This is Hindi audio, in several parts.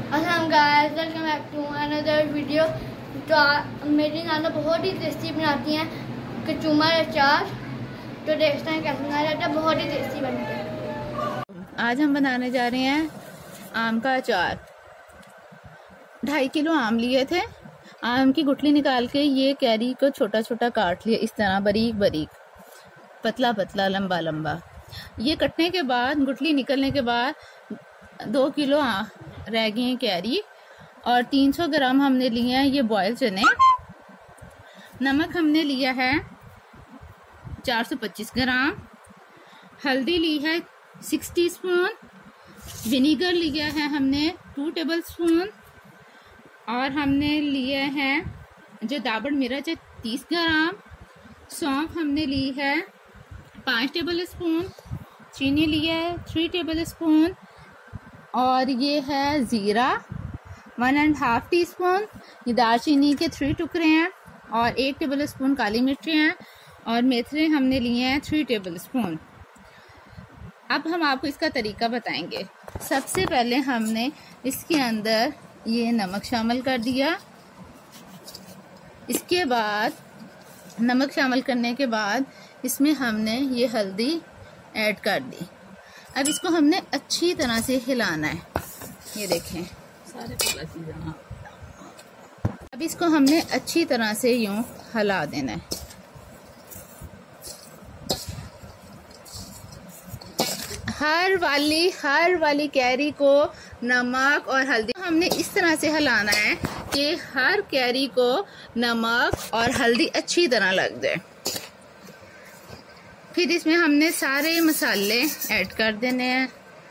अस्सलाम guys, welcome back to another video. तो मेरी नाना बहुत ही टेस्टी बनाती हैं कचूमर अचार। तो देखते हैं कैसे बनाया जाता है, बहुत ही टेस्टी बनते हैं। आज हम बनाने जा रहे हैं आम का अचार। 2.5 किलो आम लिए थे। आम की गुठली निकाल के ये कैरी को छोटा छोटा काट लिया, इस तरह बारीक बारीक, पतला पतला, लंबा लंबा। ये कटने के बाद, गुठली निकलने के बाद 2 किलो रह गई हैं कैरी। और 300 ग्राम हमने लिए हैं ये बॉयल चने। नमक हमने लिया है 425 ग्राम। हल्दी ली है 6 टीस्पून। विनीगर लिया है हमने 2 टेबल स्पून। और हमने लिए हैं जो दाबड़ मिर्च है 30 ग्राम। सौंफ हमने ली है 5 टेबल स्पून। चीनी लिया है 3 टेबल स्पून। और ये है ज़ीरा 1.5 टीस्पून। ये दालचीनी के 3 टुकड़े हैं। और 1 टेबल स्पून काली मिर्ची हैं। और मेथरे हमने लिए हैं 3 टेबल स्पून। अब हम आपको इसका तरीका बताएंगे। सबसे पहले हमने इसके अंदर ये नमक शामिल कर दिया। इसके बाद नमक शामिल करने के बाद इसमें हमने ये हल्दी ऐड कर दी। अब इसको हमने अच्छी तरह से हिलाना है। ये देखें सारे चीज़ें। अब इसको हमने अच्छी तरह से यूं हिला देना है। हर वाली कैरी को नमक और हल्दी हमने इस तरह से हिलाना है कि हर कैरी को नमक और हल्दी अच्छी तरह लग जाए। फिर इसमें हमने सारे मसाले ऐड कर देने हैं।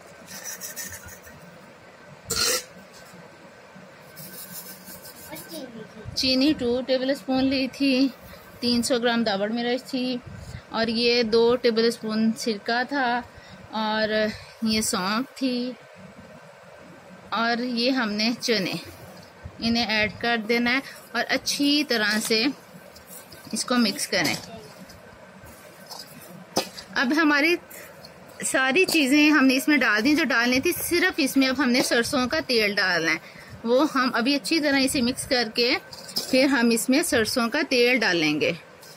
चीनी 2 टेबल स्पून ली थी। 300 ग्राम दाबड़ मिर्च थी। और ये 2 टेबल स्पून सिरका था। और ये सौंफ थी। और ये हमने चने, इन्हें ऐड कर देना है और अच्छी तरह से इसको मिक्स करें। अब हमारी सारी चीज़ें हमने इसमें डाल दी जो डालनी थी। सिर्फ इसमें अब हमने सरसों का तेल डालना है। वो हम अभी अच्छी तरह इसे मिक्स करके फिर हम इसमें सरसों का तेल डालेंगे।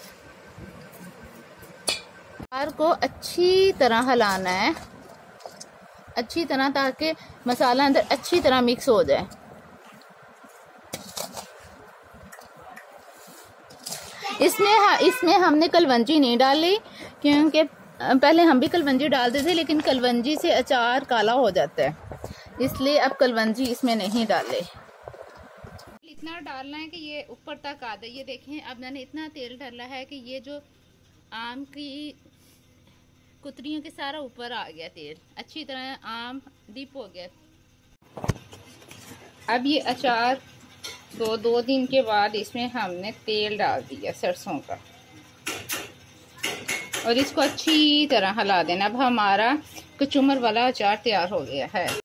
अचार को अच्छी तरह हिलाना है, अच्छी तरह, ताकि मसाला अंदर अच्छी तरह मिक्स हो जाए। इसमें हमने कलवंजी नहीं डाली, क्योंकि पहले हम भी कलवंजी डालते थे, लेकिन कलवंजी से अचार काला हो जाता है, इसलिए अब कलवंजी इसमें नहीं डाले। इतना डालना है कि ये ऊपर तक आ जाए। ये देखें, अब मैंने इतना तेल डाला है कि ये जो आम की कुतरियों के सारा ऊपर आ गया तेल, अच्छी तरह आम डीप हो गया। अब ये अचार 2 दिन के बाद इसमें हमने तेल डाल दिया सरसों का और इसको अच्छी तरह हिला देना। अब हमारा कचूमर वाला अचार तैयार हो गया है।